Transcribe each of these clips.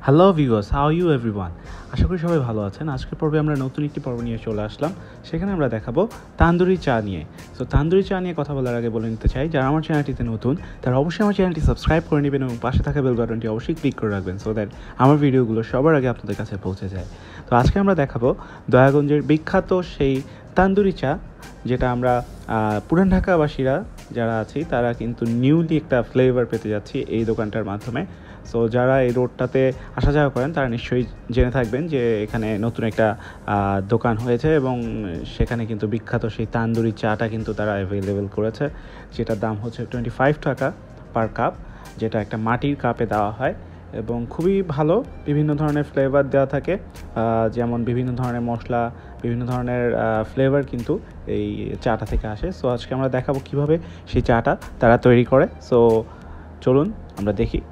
Hello viewers, how you everyone. আশা করি সবাই ভালো আছেন। আজকের পর্বে আমরা নতুন একটি পর্ব নিয়ে চলে আসলাম। সেখানে আমরা দেখাবো তান্দুরি চা নিয়ে। সো তান্দুরি চা নিয়ে কথা বলার আগে বলে নিতে চাই, যারা আমার চ্যানেলটিতে নতুন তারা অবশ্যই আমার চ্যানেলটি সাবস্ক্রাইব করে নেবেন এবং পাশে থাকা বেল বাটনটি অবশ্যই ক্লিক করে রাখবেন, সো দ্যাট আমার ভিডিওগুলো সবার আগে আপনাদের কাছে পৌঁছে যায়। তো আজকে আমরা দেখাবো দয়াগঞ্জের বিখ্যাত সেই তান্দুরি চা, যেটা আমরা পুরান ঢাকাবাসীরা যারা আছি তারা কিন্তু নিউলি একটা ফ্লেভার পেতে যাচ্ছি এই দোকানটার মাধ্যমে। সো যারা এই রোডটাতে আসা যাওয়া করেন তারা নিশ্চয়ই জেনে থাকবেন যে এখানে নতুন একটা দোকান হয়েছে এবং সেখানে কিন্তু বিখ্যাত সেই তান্দুরি চাটা কিন্তু তারা অ্যাভেলেবেল করেছে, যেটার দাম হচ্ছে 25 টাকা পার কাপ, যেটা একটা মাটির কাপে দেওয়া হয় এবং খুবই ভালো। বিভিন্ন ধরনের ফ্লেভার দেওয়া থাকে, যেমন বিভিন্ন ধরনের মশলা, বিভিন্ন ধরনের ফ্লেভার কিন্তু এই চাটা থেকে আসে। সো আজকে আমরা দেখাবো কিভাবে সেই চাটা তারা তৈরি করে। সো চলুন আমরা দেখি।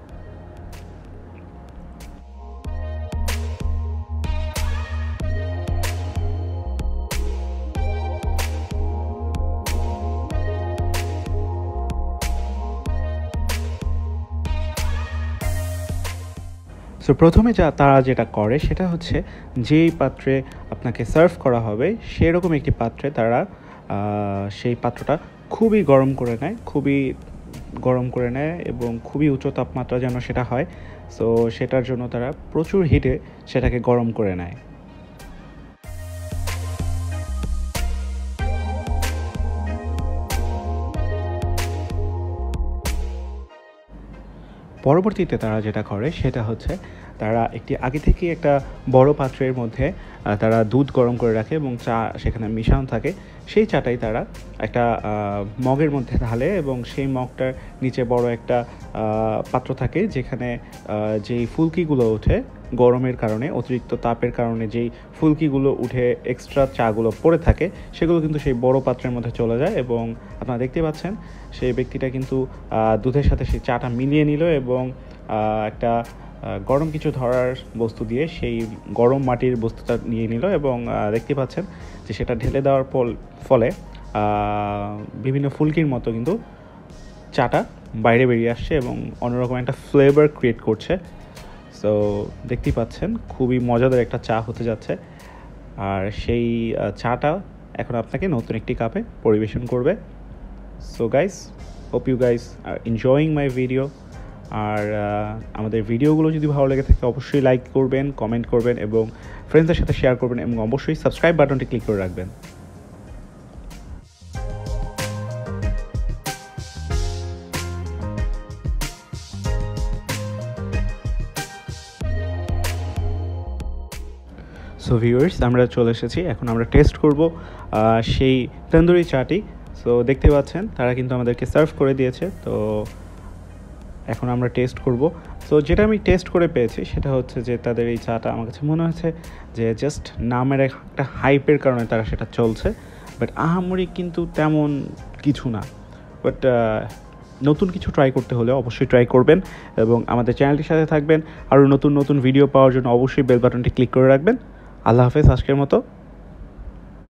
সো প্রথমে তারা যেটা করে সেটা হচ্ছে, যেই পাত্রে আপনাকে সার্ভ করা হবে সেরকম একটি পাত্রে তারা সেই পাত্রটা খুবই গরম করে নেয় এবং খুবই উচ্চ তাপমাত্রা যেন সেটা হয়। সো সেটার জন্য তারা প্রচুর হিটে সেটাকে গরম করে নেয়। পরবর্তীতে তারা যেটা করে সেটা হচ্ছে, তারা আগে থেকে একটা বড় পাত্রের মধ্যে তারা দুধ গরম করে রাখে এবং চা সেখানে মিশানো থাকে। সেই চাটাই তারা একটা মগের মধ্যে ঢালে এবং সেই মগটার নিচে বড় একটা পাত্র থাকে, যেখানে যেই ফুলকিগুলো ওঠে গরমের কারণে, অতিরিক্ত তাপের কারণে যেই ফুলকিগুলো উঠে এক্সট্রা চাগুলো পড়ে থাকে সেগুলো কিন্তু সেই বড় পাত্রের মধ্যে চলে যায় এবং আপনারা দেখতে পাচ্ছেন সেই ব্যক্তিটা কিন্তু দুধের সাথে সেই চাটা মিলিয়ে নিল এবং একটা গরম কিছু ধরার বস্তু দিয়ে সেই গরম মাটির বস্তুটা নিয়ে নিল এবং দেখতে পাচ্ছেন যে সেটা ঢেলে দেওয়ার ফলে বিভিন্ন ফুলকির মতো কিন্তু চাটা বাইরে বেরিয়ে আসছে এবং অন্যরকম একটা ফ্লেভার ক্রিয়েট করছে। সো দেখতেই পাচ্ছেন খুবই মজাদার একটা চা হতে যাচ্ছে, আর সেই চাটা এখন আপনাকে নতুন একটি কাপে পরিবেশন করবে। So guys, hope you guys are enjoying my video. আর আমাদের ভিডিওগুলো যদি ভালো লেগে থাকে অবশ্যই লাইক করবেন, কমেন্ট করবেন এবং ফ্রেন্ডসদের সাথে শেয়ার করবেন এবং অবশ্যই সাবস্ক্রাইব বাটনটি ক্লিক করে রাখবেন। সো ভিউয়ার্স, আমরা চলে এসেছি, এখন আমরা টেস্ট করব সেই তন্দুরি চাটি। সো দেখতে পাচ্ছেন তারা কিন্তু আমাদেরকে সার্ভ করে দিয়েছে, তো এখন আমরা টেস্ট করব। সো যেটা আমি টেস্ট করে পেয়েছি সেটা হচ্ছে যে তাদের এই চাটা আমার কাছে মনে হয়েছে যে জাস্ট নামের একটা হাইপের কারণে তারা সেটা চলছে, বাট আহামরি কিন্তু তেমন কিছু না। বাট নতুন কিছু ট্রাই করতে হলে অবশ্যই ট্রাই করবেন এবং আমাদের চ্যানেলটির সাথে থাকবেন। আরও নতুন নতুন ভিডিও পাওয়ার জন্য অবশ্যই বেল বাটনটি ক্লিক করে রাখবেন। আল্লাহ হাফেজ আজকের মতো।